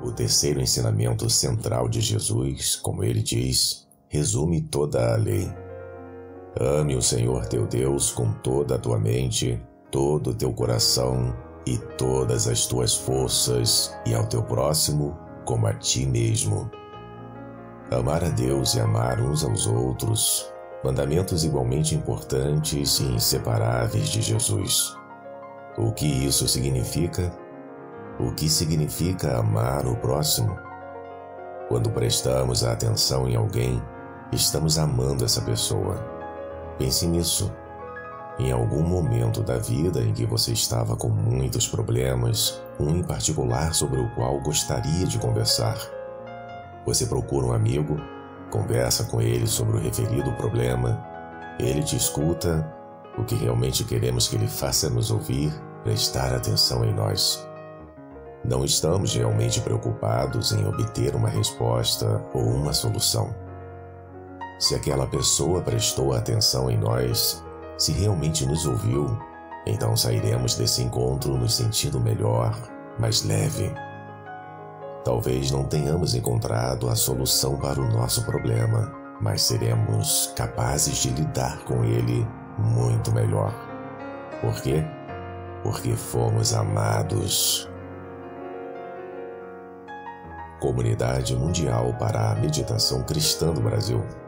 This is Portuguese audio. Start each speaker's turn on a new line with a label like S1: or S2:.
S1: O terceiro ensinamento central de Jesus, como ele diz, resume toda a lei. Ame o Senhor teu Deus com toda a tua mente, todo o teu coração e todas as tuas forças, e ao teu próximo como a ti mesmo. Amar a Deus e amar uns aos outros, mandamentos igualmente importantes e inseparáveis de Jesus. O que isso significa? O que significa amar o próximo? Quando prestamos a atenção em alguém, estamos amando essa pessoa. Pense nisso. Em algum momento da vida em que você estava com muitos problemas, um em particular sobre o qual gostaria de conversar. Você procura um amigo, conversa com ele sobre o referido problema, ele te escuta, o que realmente queremos que ele faça é nos ouvir, prestar atenção em nós. Não estamos realmente preocupados em obter uma resposta ou uma solução. Se aquela pessoa prestou atenção em nós, se realmente nos ouviu, então sairemos desse encontro nos sentindo melhor, mais leve. Talvez não tenhamos encontrado a solução para o nosso problema, mas seremos capazes de lidar com ele muito melhor. Por quê? Porque fomos amados. Comunidade Mundial para a Meditação Cristã do Brasil.